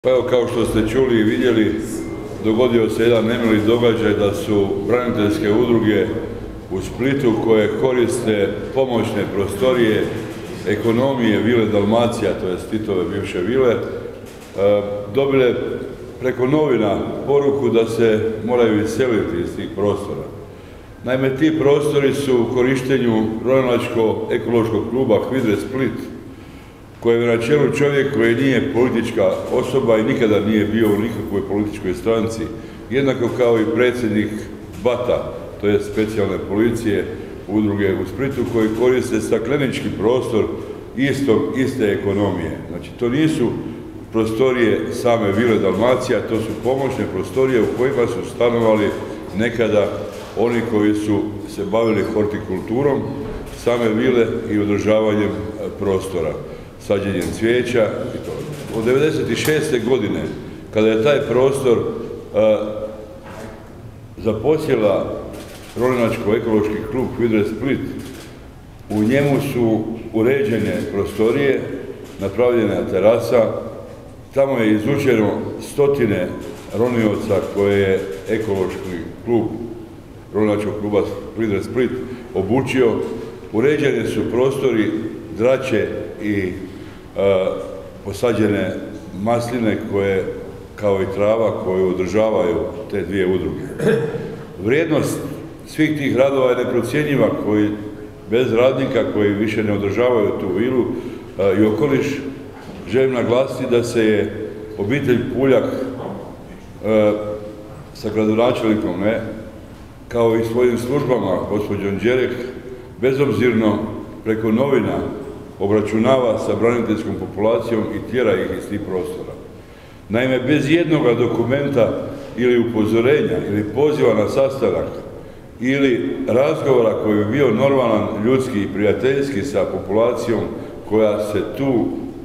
Pa evo, kao što ste čuli i vidjeli, dogodio se jedan nemili događaj da su braniteljske udruge u Splitu koje koriste pomoćne prostorije ekonomije Vile Dalmacija, to je Titove bivše vile, dobile preko novina poruku da se moraju iseliti iz tih prostora. Naime, ti prostori su u korištenju ronilačko-ekološkog kluba Vile Split, koji je na čelu čovjek koji nije politička osoba i nikada nije bio u nikakvoj političkoj stranci, jednako kao i predsjednik BAT-a, to je specijalne policije udruge u Splitu, koji koriste staklenički prostor iste ekonomije. Znači, to nisu prostorije same Vile Dalmacija, to su pomoćne prostorije u kojima su stanovali nekada oni koji su se bavili hortikulturom same vile i održavanjem prostora, sađenjem cvijeća i to. Od 1996. godine, kada je taj prostor zaposjela ronilačko-ekološki klub Vile Split, u njemu su uređene prostorije, napravljena terasa, tamo je izučeno stotine ronioca koje je ekološki klub ronilačkog kluba Vile Split obučio, uređeni su prostori drače i posađene masline koje, kao i trava, koju održavaju te dvije udruge. Vrijednost svih tih radova je neprocjenjiva, koji bez radnika koji više ne održavaju tu vilu i okoliš. Želim naglasiti da se je obitelj Puljak sa gradonačelnikom, kao i svojim službama, gospođom Đerek, bezobzirno preko novina obračunava sa braniteljskom populacijom i tjera ih iz tih prostora. Naime, bez jednoga dokumenta ili upozorenja ili poziva na sastanak ili razgovora koji bi bio normalan, ljudski i prijateljski sa populacijom koja se tu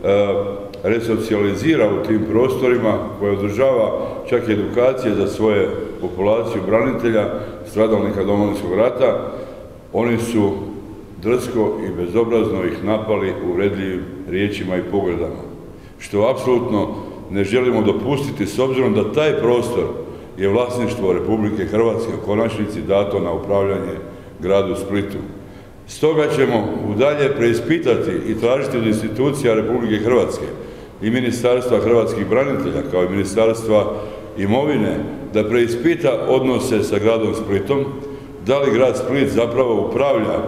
resocijalizira u tim prostorima, koja održava čak i edukacije za svoje populaciju branitelja, stradalnika Domovinskog rata, oni su drsko i bezobrazno ih napali uvredljivim riječima i pogledama, što apsolutno ne želimo dopustiti, s obzirom da taj prostor je vlasništvo Republike Hrvatske, u konačnici dato na upravljanje gradu Splitu. Stoga ćemo udalje preispitati i tražiti od institucija Republike Hrvatske i Ministarstva hrvatskih branitelja, kao i Ministarstva imovine, da preispita odnose sa gradom Splitom, da li grad Split zapravo upravlja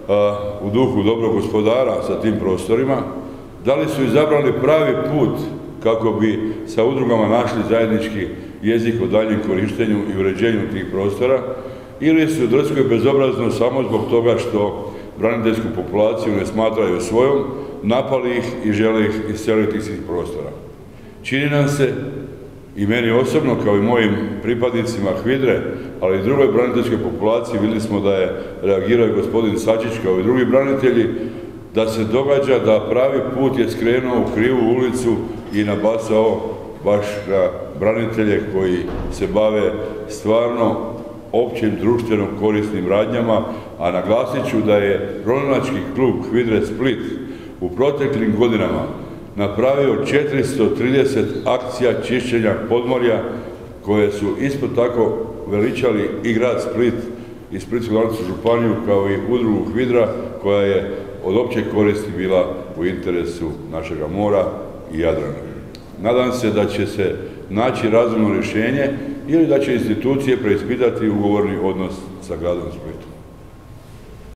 u duhu dobrog gospodara sa tim prostorima, da li su izabrali pravi put kako bi sa udrugama našli zajednički jezik o daljnjem korištenju i uređenju tih prostora, ili su drsko i bezobrazno samo zbog toga što braniteljsku populaciju ne smatraju svojom, napali ih i žele ih iseliti iz tih prostora. Čini nam se, i meni osobno, kao i mojim pripadnicima HVIDRE, ali i drugoj braniteljskoj populaciji, vidjeli smo da je reagirao i gospodin Sačić, kao i drugi branitelji, da se događa da pravi put je skrenuo u krivu ulicu i nabasao baš na branitelje koji se bave stvarno općim društveno korisnim radnjama, a naglasit ću da je ronilački klub Vile Split u proteklim godinama napravio 430 akcija čišćenja podmorja, koje su isto tako veličali i grad Split i Splitsko-dalmatinsku županiju, kao i udrugu HVIDRA, koja je od opće koristi bila u interesu našega mora i Jadrana. Nadam se da će se naći razumno rješenje ili da će institucije preispitati ugovorni odnos sa gradom Splitom.